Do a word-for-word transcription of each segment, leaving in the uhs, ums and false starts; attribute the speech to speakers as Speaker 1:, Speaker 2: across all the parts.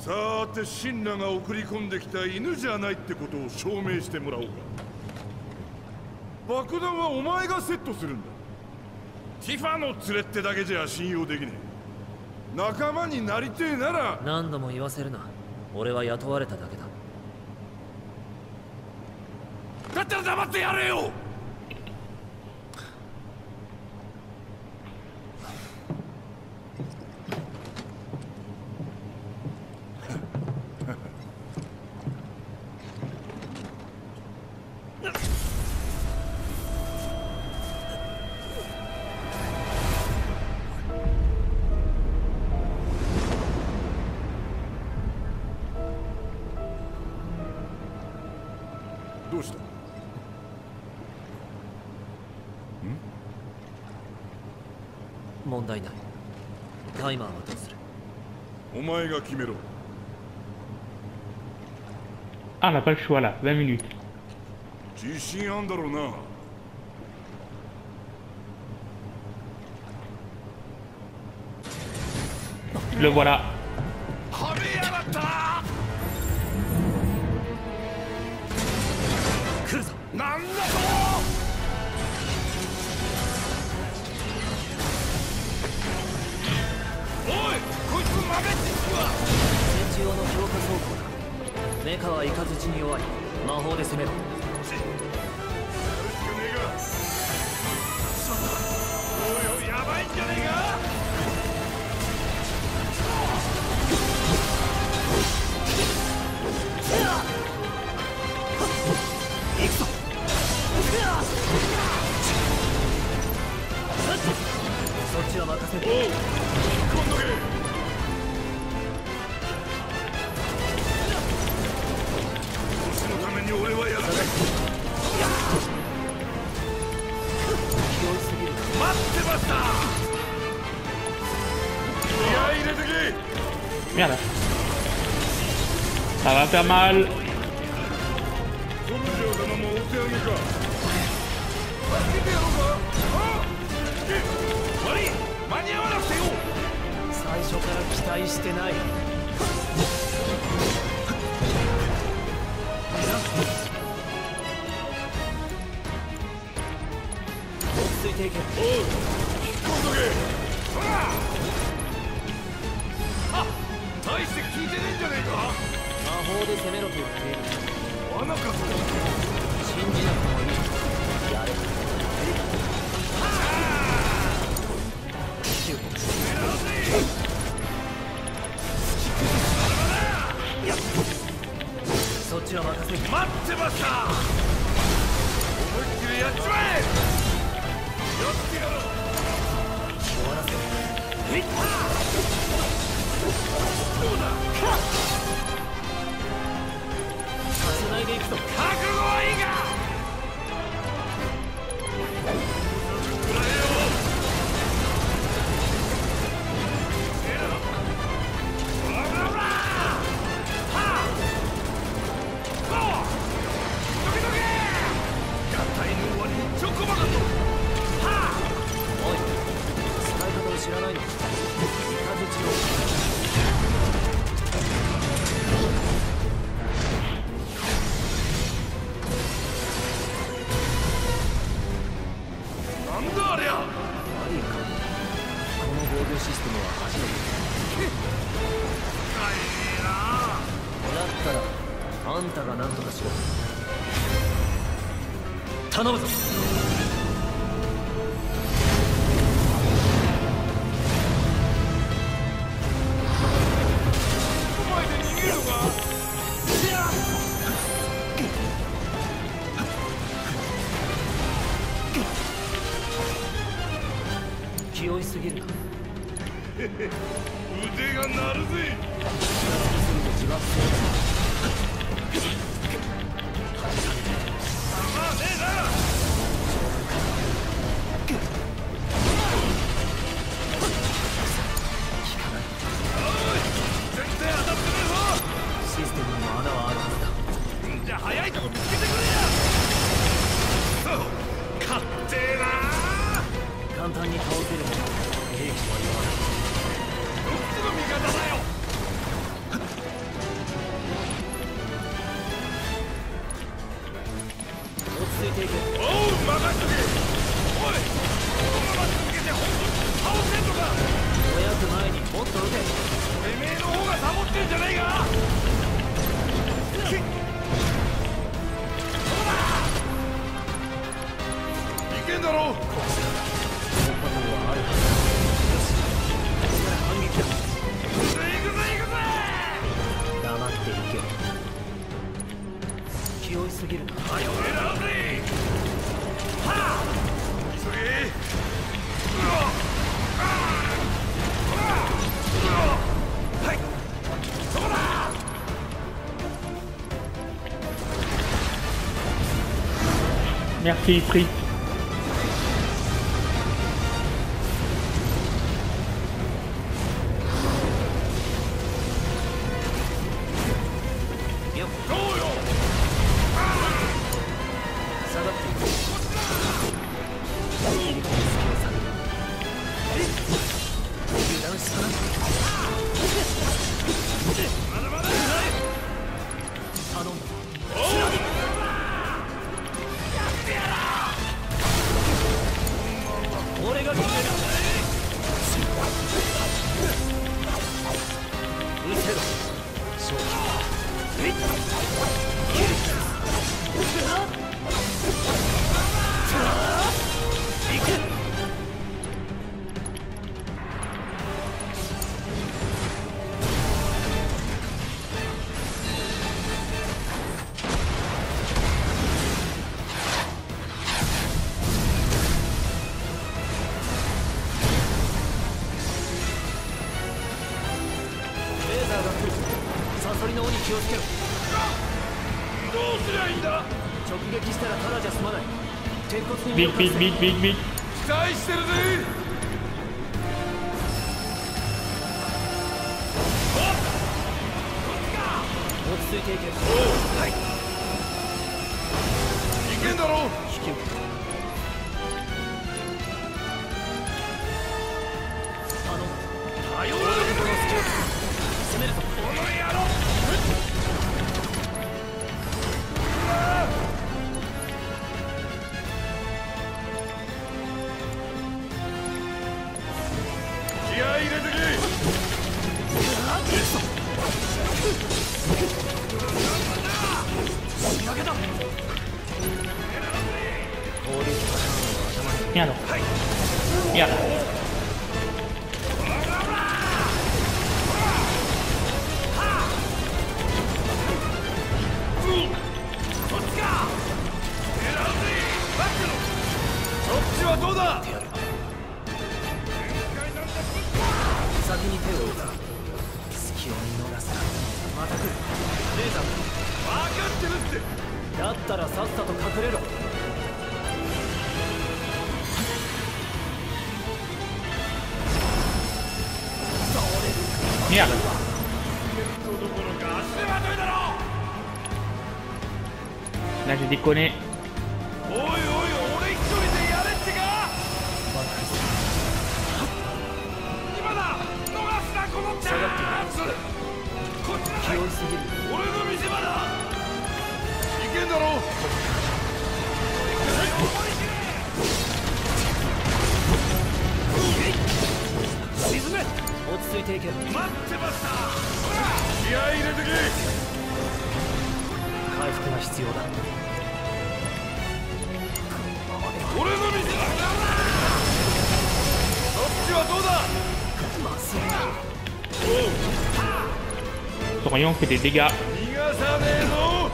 Speaker 1: さーて、シンラが送り込んできた犬じゃないってことを証明してもらおうか。爆弾はお前がセットするんだ。ティファの連れってだけじゃ信用できねえ。仲間になりてえなら。
Speaker 2: 何度も言わせるな。俺は雇われただけだ。
Speaker 1: だったら黙ってやれよ。どうした？
Speaker 2: 問題ない。タイマーはどうする？
Speaker 1: お前が決めろ。
Speaker 3: Ah, on n'a pas le choix là, vingt minutes.
Speaker 1: 自信あんだろうな。
Speaker 3: Le voilà.
Speaker 1: はめやがったな。
Speaker 2: 来るぞ。
Speaker 1: なんだと。おい、こいつ豆知識は。
Speaker 2: 戦時用の強化装甲だ。メカはイカズチに弱い。魔法で攻めろ。
Speaker 1: やるしかねえが。そうだ。おいおい、やばいんじゃねえか。
Speaker 2: 行くぞ。そっちは任せる。
Speaker 1: おう、引っ込んどけ。星のために俺はやらない。
Speaker 2: 気負いすぎる。
Speaker 1: 待ってました。気合い入れてけ。
Speaker 3: Merde. Ça va faire mal.
Speaker 1: ソルジョー様もお手上げか。助けてやろうか。ああ、悪い、間に合わなくてよ。
Speaker 2: 最初から期待してない。ついていけ。
Speaker 1: おう、引っ込んどけ。ほら。あ、大して聞いてねえんじゃねえか。
Speaker 2: 魔法で攻めろと言っている。
Speaker 1: 罠かそれ。
Speaker 2: 信じなくてもいい。やれ。そっちは任せる。
Speaker 1: 待ってました。思いっきりやっちまえ。やってやろう。
Speaker 2: 終わらせる。
Speaker 1: いった。どうだ。
Speaker 2: つないでいくぞ。
Speaker 1: 覚悟はいいか。
Speaker 2: 知らないの？イカズチの。
Speaker 1: なんだありゃ。
Speaker 2: マリアか。この防御システムは初めて。
Speaker 1: 大変な。
Speaker 2: だったらあんたが何とかしろ。頼むぞ。気負いすぎるか。
Speaker 1: 腕が鳴るぜ。
Speaker 2: 自爆する。
Speaker 1: まあねえな。絶対当たってねえぞ。
Speaker 2: システムにも穴はあるはずだ。
Speaker 1: じゃあ早いとこ見つけてくれや。そう、勝手えな。
Speaker 2: 簡単に倒せる兵器とは言わない。
Speaker 1: どっちの味方だよ。
Speaker 2: すぎるな。
Speaker 1: はよ狙うぜ。はあ急げ。うわあはい、そこだ。
Speaker 3: Merci, Frick.
Speaker 2: サソリの尾に気をつけろ。
Speaker 1: どうすりゃいいんだ。
Speaker 2: 直撃したらただじゃ済まない。鉄骨に
Speaker 3: Vite, vite, vite, vite, vite.
Speaker 1: 期待してるぜ。
Speaker 2: 落ち着いていけ。
Speaker 1: おう、はい。いけんだろう。
Speaker 2: 引き受け。頼む。
Speaker 1: 頼む。
Speaker 2: この隙を攻めるぞ。
Speaker 1: この野郎。気合い入れてけ。
Speaker 2: 仕掛けだ。
Speaker 3: Mierda. Mierda.
Speaker 1: そっちはどうだ。
Speaker 2: 先に手を打つ。隙を見逃すな。また来る。レーザー。
Speaker 1: 分かってるって。
Speaker 2: だったらさっさと隠れろ。
Speaker 3: Mierda.
Speaker 1: どころか足手まといだろ。
Speaker 3: Là, j'ai déconné.
Speaker 1: おいおい、俺一人でやれってか。今だ。逃すなこのチャンス。こっちだ。
Speaker 2: 気負いすぎる。
Speaker 1: 俺の見せ場だ。いけんだろう。
Speaker 2: 沈め。落ち着いていけ。
Speaker 1: 待ってました。気合い入れてけ。
Speaker 2: 回復が必要だ。
Speaker 1: 俺の見せ場。そっちはどうだ。
Speaker 2: まずいな。
Speaker 3: Torion fait des dégâts.
Speaker 1: 逃がさねえぞ。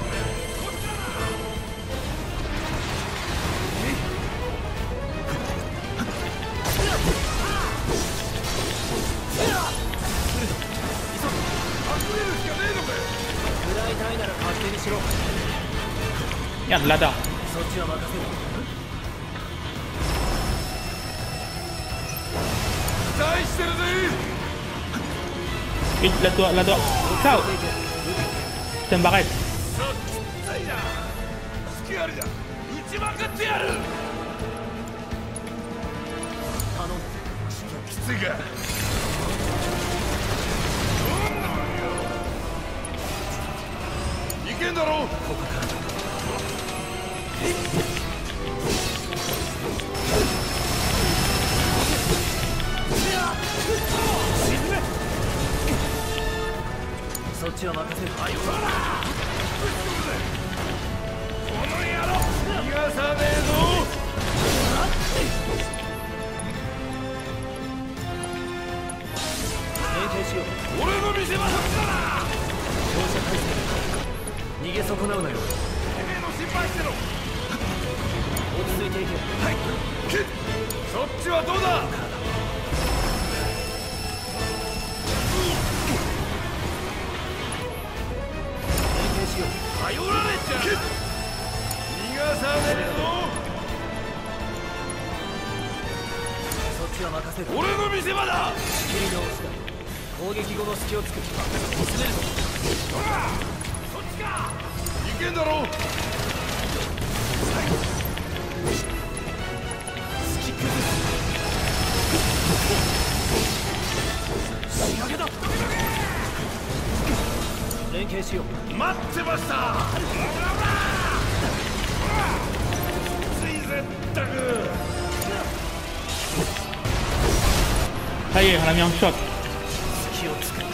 Speaker 2: 暗いたいなら勝手にしろ。
Speaker 3: Merde, là-bas.
Speaker 2: そっちは任せろ。
Speaker 1: 期待してるぜ。
Speaker 3: Vite, là-toi, là-toi. Ciao. C'est une barrette.
Speaker 1: そっちだいだ。好きありだ。打ちまくってやる。
Speaker 2: 頼む。
Speaker 1: きついか。いけんだろう。
Speaker 2: ここからだ。沈め。そっちは任せる。
Speaker 1: あいつら。この野郎。逃がさねえぞ。
Speaker 2: 連携しよう。
Speaker 1: 俺の見せ場そっちだな。
Speaker 2: 放射体制。逃げ損なうなよ。
Speaker 1: てめえの敗してろ。
Speaker 2: 落ち着いていけ。
Speaker 1: はい。そっちはどうだ。
Speaker 2: 連携しよう。
Speaker 1: 頼られちゃ逃がさねえぞ。
Speaker 2: そっちは任せる。
Speaker 1: 俺の見せ場だ。
Speaker 2: 仕切り直しだ。攻撃後の隙をつく。進めるぞ。
Speaker 1: ほらそっちか。いけんだろう。
Speaker 2: 突き崩す。仕掛けだ。連携しよう。
Speaker 1: 待ってました。ついぜったく。
Speaker 3: Ça y est, on l'a mis en choc.
Speaker 2: 隙をつく。さ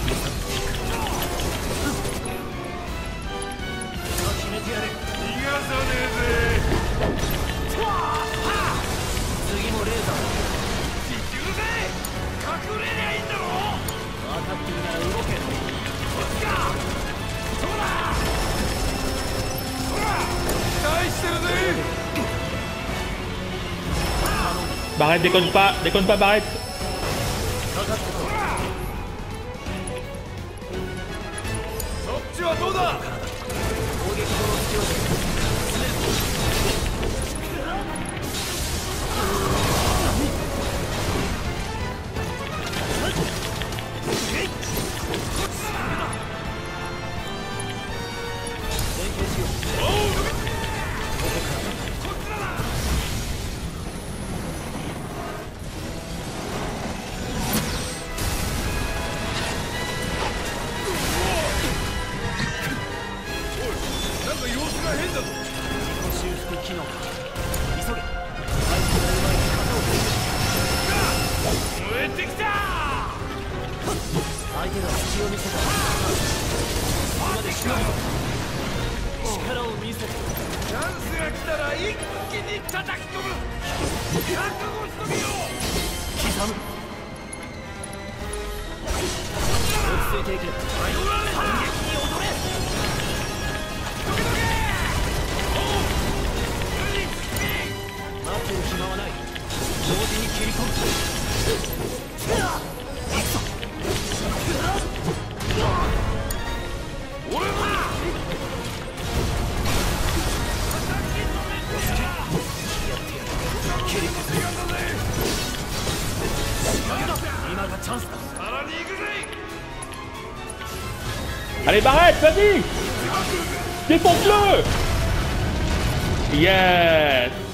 Speaker 2: あ決めてやれ。
Speaker 1: 逃がさねえぜ。
Speaker 2: 次もレーザー。
Speaker 1: 地球で隠れりゃいいんだろ。
Speaker 2: 分かってるなら動け。
Speaker 1: そっちか。そうだ。ほら期待してるぜ。
Speaker 3: Barrette, déconne pas, déconne pas, Barrette.
Speaker 2: かかってこい。
Speaker 1: そっちはどうだ。
Speaker 2: 攻撃後の隙をつく。進めるぞ。連携しよう。
Speaker 1: おう。
Speaker 2: ここからだ。
Speaker 1: こっちだな。なんか様子が変だぞ。
Speaker 2: 自己修復機能。急げ。相手がうまい型を振る。
Speaker 1: 燃えてきた。
Speaker 2: 相手が隙を見せたらそこまでしのぐぞ。力を見せて。
Speaker 1: チャンスが来たら一気に叩き込む。覚悟しとけよ。
Speaker 2: 刻む。落ち着いていけ。
Speaker 1: 頼られた。
Speaker 2: 反撃に踊れ。
Speaker 1: どけどけ。おう。
Speaker 2: 待ってる暇はない。同時に切り込む。行くぞ。
Speaker 1: 俺も
Speaker 2: 切り崩す。今がチャンスだ。
Speaker 1: さらに行くぜ。
Speaker 3: Allez, Barrette, vas-y. Défonce-le. Yes.